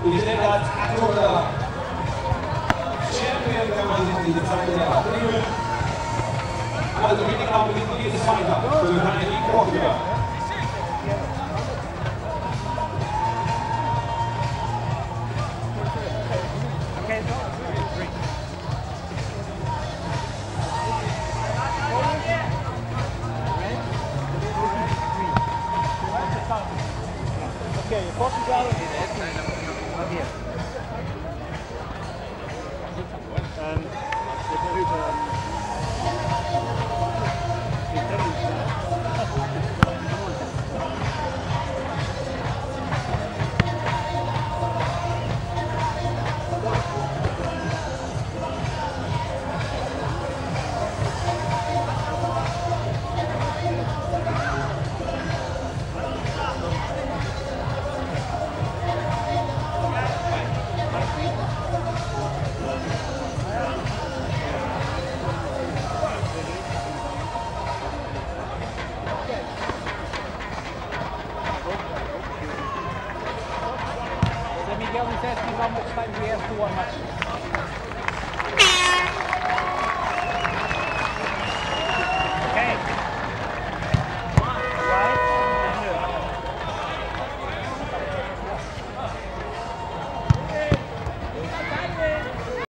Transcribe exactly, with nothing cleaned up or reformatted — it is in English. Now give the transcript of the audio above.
We said that for the champion company decided that the winning company is signed up to the Heineken Portugal. Okay, Portugal not here. Um, Miguel is asking how much time we have to one match.